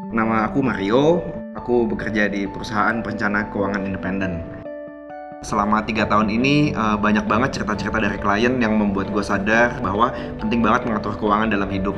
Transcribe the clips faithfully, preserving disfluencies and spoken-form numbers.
Nama aku Mario, aku bekerja di perusahaan perencana keuangan independen. Selama tiga tahun ini eh, banyak banget cerita-cerita dari klien yang membuat gue sadar bahwa penting banget mengatur keuangan dalam hidup.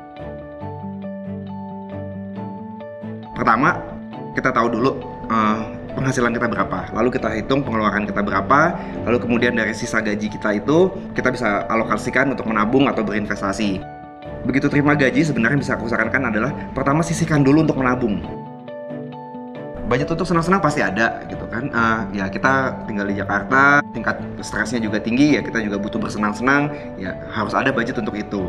Pertama, kita tahu dulu eh, penghasilan kita berapa, lalu kita hitung pengeluaran kita berapa, lalu kemudian dari sisa gaji kita itu kita bisa alokasikan untuk menabung atau berinvestasi. Begitu terima gaji, sebenarnya bisa aku sarankan adalah pertama sisihkan dulu untuk menabung. Budget untuk senang-senang pasti ada gitu kan. Uh, ya kita tinggal di Jakarta, tingkat stresnya juga tinggi, ya kita juga butuh bersenang-senang, ya harus ada budget untuk itu.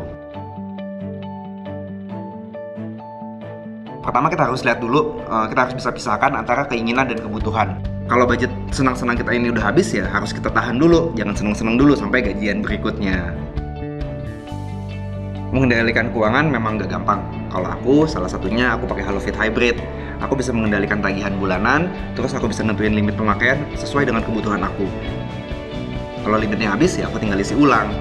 Pertama kita harus lihat dulu, uh, kita harus bisa pisahkan antara keinginan dan kebutuhan. Kalau budget senang-senang kita ini udah habis, ya harus kita tahan dulu, jangan senang-senang dulu sampai gajian berikutnya. Mengendalikan keuangan memang gak gampang. Kalau aku, salah satunya aku pakai HelloFit Hybrid. Aku bisa mengendalikan tagihan bulanan, terus aku bisa nentuin limit pemakaian sesuai dengan kebutuhan aku. Kalau limitnya habis, ya aku tinggal isi ulang.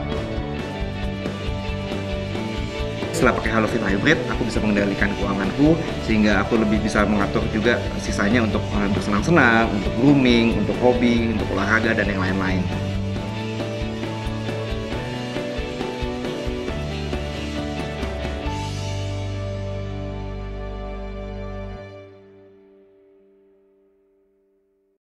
Setelah pakai HelloFit Hybrid, aku bisa mengendalikan keuanganku sehingga aku lebih bisa mengatur juga sisanya untuk bersenang-senang, untuk grooming, untuk hobi, untuk olahraga, dan yang lain-lain.